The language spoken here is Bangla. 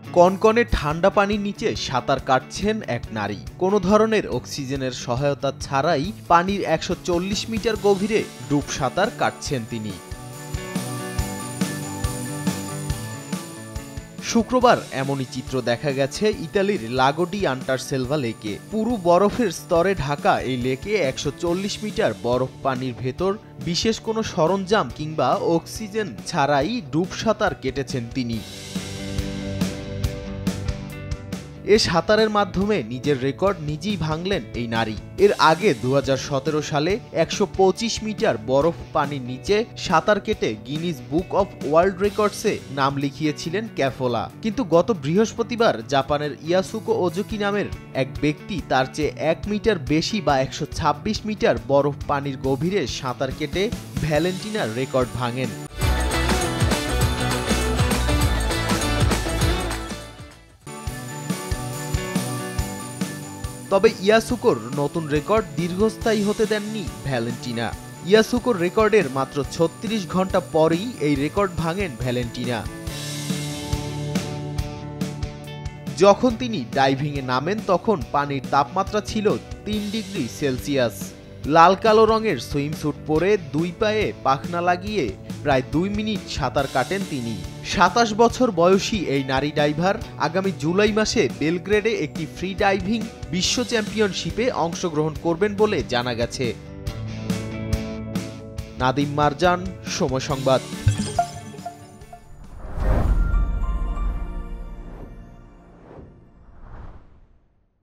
কনকনে ঠান্ডা পানির নিচে সাঁতার কাটছেন এক নারী। কোনো ধরনের অক্সিজেনের সহায়তা ছাড়াই পানির ১৪০ মিটার গভীরে ডুব সাঁতার কাটছেন তিনি। শুক্রবার এমনই চিত্র দেখা গেছে ইতালির লাগো ডি আন্টারসেলভা লেকে। পুরো বরফের স্তরে ঢাকা এই লেকে ১৪০ মিটার বরফ পানির ভেতর বিশেষ কোনো সরঞ্জাম কিংবা অক্সিজেন ছাড়াই ডুব সাঁতার কেটেছেন তিনি। এ সাঁতারের মাধ্যমে নিজের রেকর্ড নিজেই ভাঙলেন এই নারী। এর আগে ২০১৭ সালে ১২৫ মিটার বরফ পানির নিচে সাঁতার কেটে গিনিস বুক অব ওয়ার্ল্ড রেকর্ডসে নাম লিখিয়েছিলেন ক্যাফোলা। কিন্তু গত বৃহস্পতিবার জাপানের ইয়াসুকো ওজোকি নামের এক ব্যক্তি তার চেয়ে ১ মিটার বেশি বা ১২৬ মিটার বরফ পানির গভীরে সাঁতার কেটে ভ্যালেন্টিনার রেকর্ড ভাঙেন। তবে ইয়াসুকোর নতুন রেকর্ড দীর্ঘস্থায়ী হতে দেননি ভ্যালেন্টিনা। ইয়াসুকোর রেকর্ডের মাত্র ৩৬ ঘন্টা পরেই এই রেকর্ড ভাঙেন ভ্যালেন্টিনা। যখন তিনি ডাইভিংয়ে নামেন তখন পানির তাপমাত্রা ছিল ৩ ডিগ্রি সেলসিয়াস। লাল কালো রঙের সুইমস্যুট পরে দুই পায়ে পাখনা লাগিয়ে প্রায় ২ মিনিট সাঁতার কাটেন তিনি। ২৭ বছর বয়সী এই নারী ডাইভার আগামী জুলাই মাসে বেলগ্রেডে একটি ফ্রি ডাইভিং বিশ্ব চ্যাম্পিয়নশিপে অংশগ্রহণ করবেন বলে জানা গেছে। নাদিম মারজান, সময় সংবাদ।